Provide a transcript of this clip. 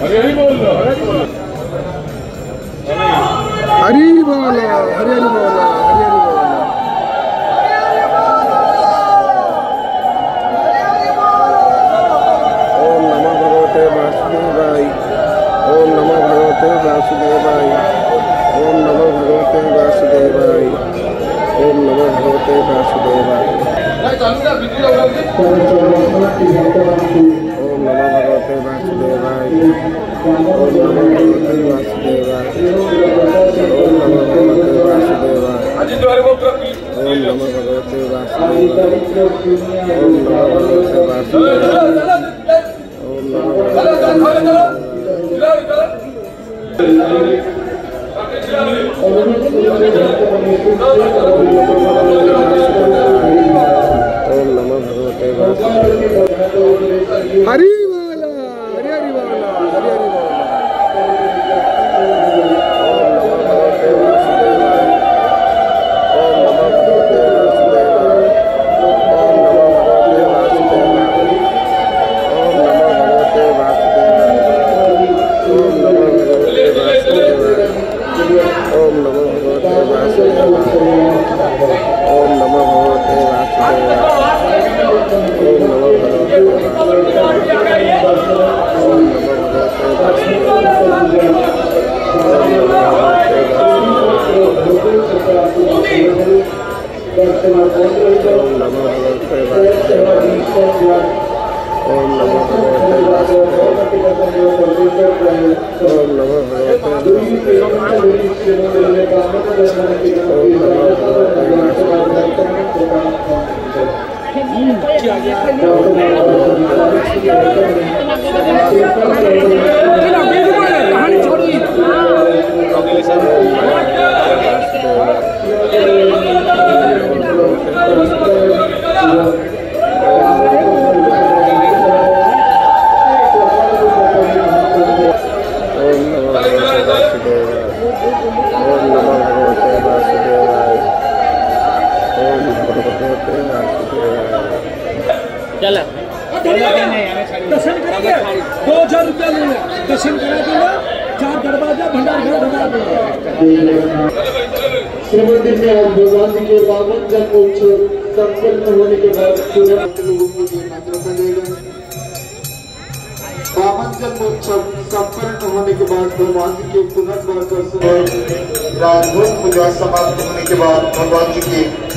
हरी बोला, हरी बोला, हरी बोला। ओम नमो भगवते वासुदेवाय, ओम नमो भगवते वासुदेवाय, ओम नमो भगवते वासुदेवाय, ओम नमो भगवते वासुदेवाय। ओम नमो भगवते वासुदेवाय, ओम नमो भगवते वासुदेवाय, ओम नमो भगवते वासुदेवाय, ओम नमो भगवते वासुदेवाय, ओम नमो भगवते वासुदेवाय, ओम नमो भगवते हरी वाला, हरी हरी वाला, हरी हरी वाला। ओम नमो भगवते वासुदेवाय, ओम नमो भगवते वासुदेवाय, ओम नमो भगवते वासुदेवाय, ओम नमो भगवते वासुदेवाय, ओम नमो भगवते वासुदेवाय, ओम नमो भगवते वासुदेवाय, ओम नमो भगवते वासुदेवाय, ओम नमो भगवते चला दर्शन करेंगे, 2000 रुपया लेंगे, दर्शन करा देंगे, 4 दरवाजा भंडार घर बना देंगे। श्रीमंदिर में आज भगवान जी के 52 जन्मोत्सव संपन्न होने के बाद लोगों को ये नजर देगा। 52 जन्मोत्सव संपन्न होने के बाद भगवान जी के पुनर्वास दर्शन, राजभोग पूजा समाप्त होने के बाद भगवान जी के